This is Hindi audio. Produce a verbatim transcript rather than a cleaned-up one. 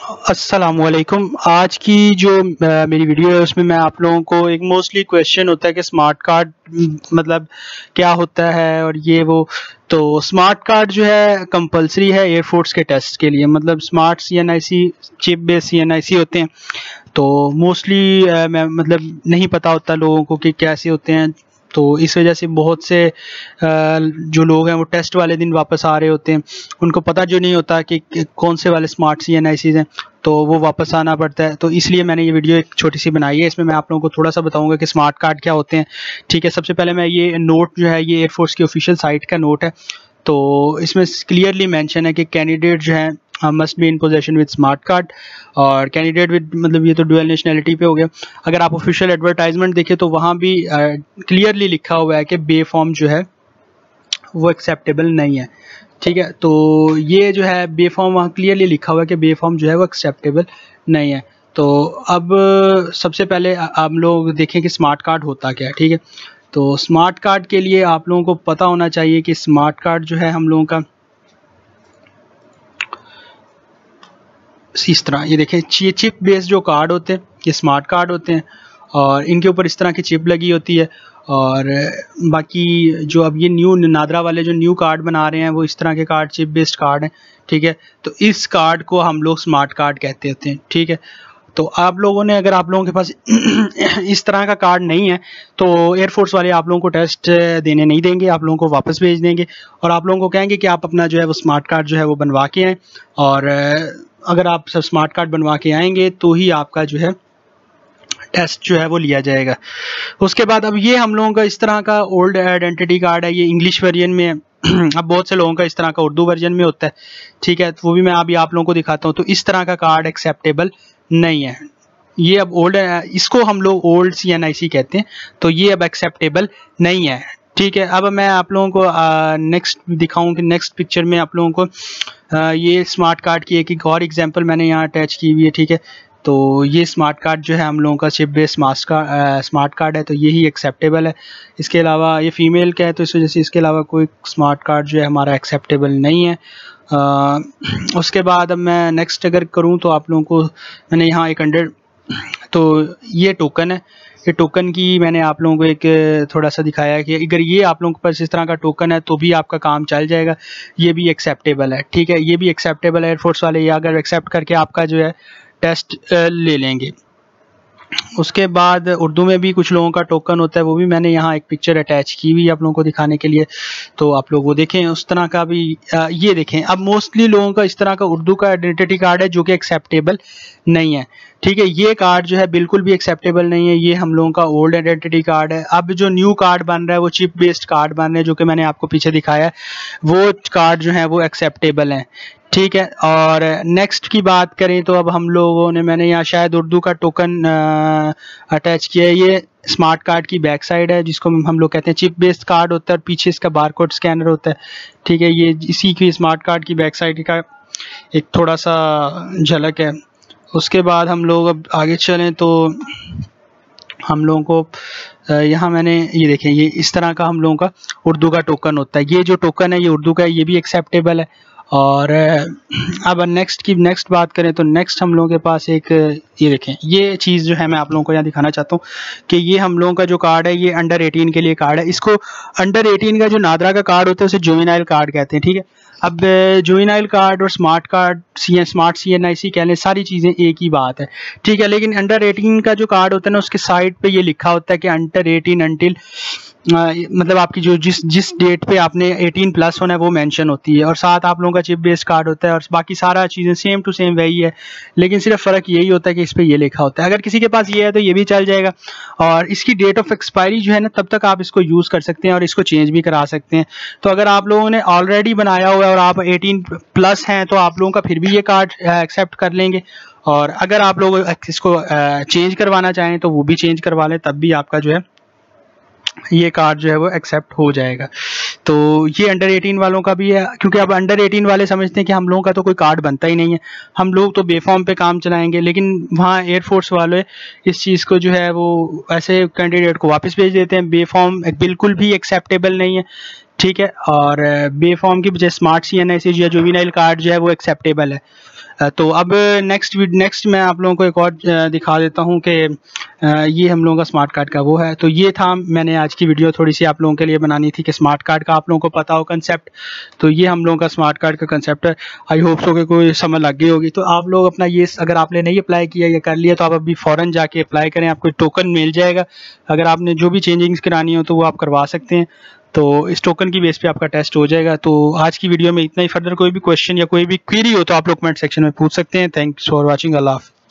अस्सलामुअलैकुम। आज की जो अ, मेरी वीडियो है उसमें मैं आप लोगों को एक मोस्टली क्वेश्चन होता है कि स्मार्ट कार्ड मतलब क्या होता है और ये वो। तो स्मार्ट कार्ड जो है कंपलसरी है एयरफोर्स के टेस्ट के लिए, मतलब smart C N I C chip based C N I C होते हैं। तो मोस्टली मैं मतलब नहीं पता होता लोगों को कि कैसे होते हैं, तो इस वजह से बहुत से जो लोग हैं वो टेस्ट वाले दिन वापस आ रहे होते हैं, उनको पता जो नहीं होता कि कौन से वाले smart C N I Cs हैं, तो वो वापस आना पड़ता है। तो इसलिए मैंने ये वीडियो एक छोटी सी बनाई है। इसमें मैं आप लोगों को थोड़ा सा बताऊंगा कि स्मार्ट कार्ड क्या होते हैं। ठीक है, सबसे पहले मैं ये नोट जो है ये एयरफोर्स की ऑफिशियल साइट का नोट है। तो इसमें क्लियरली मेंशन है कि कैंडिडेट जो है must be in possession with smart card, और कैंडिडेट विद मतलब ये तो डुअल नेशनैलिटी पे हो गया। अगर आप ऑफिशियल एडवर्टाइजमेंट देखें तो वहाँ भी क्लियरली लिखा हुआ है कि बे फॉर्म जो है वो एक्सेप्टेबल नहीं है। ठीक है, तो ये जो है बे फॉर्म वहाँ क्लियरली लिखा हुआ है कि बे फॉर्म जो है वो एक्सेप्टेबल नहीं है। तो अब सबसे पहले हम लोग देखें कि स्मार्ट कार्ड होता क्या है। ठीक है, तो स्मार्ट कार्ड के लिए आप लोगों को पता होना चाहिए कि स्मार्ट कार्ड जो है हम लोगों का इस तरह, ये देखें ये चिप बेस्ड जो कार्ड होते हैं ये स्मार्ट कार्ड होते हैं, और इनके ऊपर इस तरह की चिप लगी होती है। और बाकी जो अब ये न्यू नादरा वाले जो न्यू कार्ड बना रहे हैं वो इस तरह के कार्ड चिप बेस्ड कार्ड हैं। ठीक है, तो इस कार्ड को हम लोग स्मार्ट कार्ड कहते होते हैं। ठीक है, तो आप लोगों ने अगर आप लोगों के पास इस तरह का कार्ड नहीं है तो एयरफोर्स वाले आप लोगों को टेस्ट देने नहीं देंगे, आप लोगों को वापस भेज देंगे और आप लोगों को कहेंगे कि आप अपना जो है वो स्मार्ट कार्ड जो है वो बनवा के आएँ। और अगर आप सब स्मार्ट कार्ड बनवा के आएंगे तो ही आपका जो है टेस्ट जो है वो लिया जाएगा। उसके बाद अब ये हम लोगों का इस तरह का ओल्ड आइडेंटिटी कार्ड है, ये इंग्लिश वर्जन में है। अब बहुत से लोगों का इस तरह का उर्दू वर्जन में होता है। ठीक है, तो वो भी मैं अभी आप लोगों को दिखाता हूँ। तो इस तरह का कार्ड एक्सेप्टेबल नहीं है। ये अब ओल्ड, इसको हम लोग ओल्ड सी एन आई सी कहते हैं, तो ये अब एक्सेप्टेबल नहीं है। ठीक है, अब मैं आप लोगों को नेक्स्ट दिखाऊं कि नेक्स्ट पिक्चर में आप लोगों को आ, ये स्मार्ट कार्ड की एक, एक और एग्जांपल मैंने यहाँ अटैच की हुई है। ठीक है, तो ये स्मार्ट कार्ड जो है हम लोगों का chip based smart card smart card है, तो यही एक्सेप्टेबल है। इसके अलावा ये फीमेल का है तो इस वजह से इसके अलावा कोई स्मार्ट कार्ड जो है हमारा एक्सेप्टेबल नहीं है। आ, उसके बाद अब मैं नेक्स्ट अगर करूँ तो आप लोगों को मैंने यहाँ एक हंड्रेड, तो ये टोकन है, ये टोकन की मैंने आप लोगों को एक थोड़ा सा दिखाया है कि अगर ये आप लोगों के पास इस तरह का टोकन है तो भी आपका काम चल जाएगा, ये भी एक्सेप्टेबल है। ठीक है, ये भी एक्सेप्टेबल है। एयरफोर्स वाले ये अगर एक्सेप्ट करके आपका जो है टेस्ट ले लेंगे। उसके बाद उर्दू में भी कुछ लोगों का टोकन होता है, वो भी मैंने यहाँ एक पिक्चर अटैच की हुई आप लोगों को दिखाने के लिए, तो आप लोग वो देखें। उस तरह का भी आ, ये देखें। अब मोस्टली लोगों का इस तरह का उर्दू का आइडेंटिटी कार्ड है जो कि एक्सेप्टेबल नहीं है। ठीक है, ये कार्ड जो है बिल्कुल भी एक्सेप्टेबल नहीं है, ये हम लोगों का ओल्ड आइडेंटिटी कार्ड है। अब जो न्यू कार्ड बन रहा है वो चिप बेस्ड कार्ड बन रहे हैं जो कि मैंने आपको पीछे दिखाया है, वो कार्ड जो है वो एक्सेप्टेबल है। ठीक है, और नेक्स्ट की बात करें तो अब हम लोगों ने, मैंने यहाँ शायद उर्दू का टोकन अटैच किया है। ये स्मार्ट कार्ड की बैक साइड है जिसको हम लोग कहते हैं चिप बेस्ड कार्ड होता है, और पीछे इसका बारकोड स्कैनर होता है। ठीक है, ये इसी की स्मार्ट कार्ड की बैक साइड का एक थोड़ा सा झलक है। उसके बाद हम लोग अब आगे चलें तो हम लोगों को यहाँ मैंने ये देखें, ये इस तरह का हम लोगों का उर्दू का टोकन होता है। ये जो टोकन है ये उर्दू का है, ये भी एक्सेप्टेबल है। और अब नेक्स्ट की नेक्स्ट बात करें तो नेक्स्ट हम लोगों के पास एक, ये देखें, ये चीज़ जो है मैं आप लोगों को यहाँ दिखाना चाहता हूँ कि ये हम लोगों का जो कार्ड है ये अंडर एटीन के लिए कार्ड है। इसको अंडर एटीन का जो नादरा का कार्ड होता है उसे जुवेनाइल कार्ड कहते हैं। ठीक है, अब जुवेनाइल कार्ड और smart card C smart C N I C कह लें, सारी चीज़ें एक ही बात है। ठीक है, लेकिन अंडर एटीन का जो कार्ड होता है ना उसके साइड पे ये लिखा होता है कि अंडर एटीन अंटिल, मतलब आपकी जो जिस जिस डेट पे आपने एटीन प्लस होना है वो मेंशन होती है, और साथ आप लोगों का चिप बेस्ड कार्ड होता है और बाकी सारा चीज़ें सेम टू सेम वही है, लेकिन सिर्फ फ़र्क यही होता है कि इस पर ये लिखा होता है। अगर किसी के पास ये है तो ये भी चल जाएगा, और इसकी डेट ऑफ एक्सपायरी जो है ना तब तक आप इसको यूज़ कर सकते हैं और इसको चेंज भी करा सकते हैं। तो अगर आप लोगों ने ऑलरेडी बनाया हुआ है और आप एटीन प्लस हैं तो आप लोगों का फिर भी ये कार्ड एक्सेप्ट कर लेंगे, और अगर आप लोग इसको चेंज करवाना चाहें तो वो भी चेंज करवा लें, तब भी आपका जो है ये कार्ड जो है वो एक्सेप्ट हो जाएगा। तो ये अंडर एटीन वालों का भी है, क्योंकि अब अंडर एटीन वाले समझते हैं कि हम लोगों का तो कोई कार्ड बनता ही नहीं है, हम लोग तो बेफॉर्म पे काम चलाएंगे, लेकिन वहाँ एयरफोर्स वाले इस चीज़ को जो है वो ऐसे कैंडिडेट को वापस भेज देते हैं। बेफॉर्म बिल्कुल भी एक्सेप्टेबल नहीं है। ठीक है, और बेफॉर्म की बजाय स्मार्ट सी एन आई सी या जुवेनाइल कार्ड जो है वो एक्सेप्टेबल है। तो अब नेक्स्ट नेक्स्ट मैं आप लोगों को एक और दिखा देता हूं कि ये हम लोगों का स्मार्ट कार्ड का वो है। तो ये था, मैंने आज की वीडियो थोड़ी सी आप लोगों के लिए बनानी थी कि स्मार्ट कार्ड का आप लोगों को पता हो कंसेप्ट। तो ये हम लोगों का स्मार्ट कार्ड का कंसेप्ट है। आई होप सो कि कोई समझ लग गई होगी। तो आप लोग अपना ये, अगर आपने नहीं अप्लाई किया या कर लिया तो आप अभी फ़ौरन जाके अप्लाई करें, आपको टोकन मिल जाएगा। अगर आपने जो भी चेंजिंग्स करानी हो तो वो आप करवा सकते हैं। तो इस टोकन की बेस पे आपका टेस्ट हो जाएगा। तो आज की वीडियो में इतना ही। फर्दर कोई भी क्वेश्चन या कोई भी क्वेरी हो तो आप लोग कमेंट सेक्शन में पूछ सकते हैं। Thanks for watching. अल्लाह हाफ़िज़।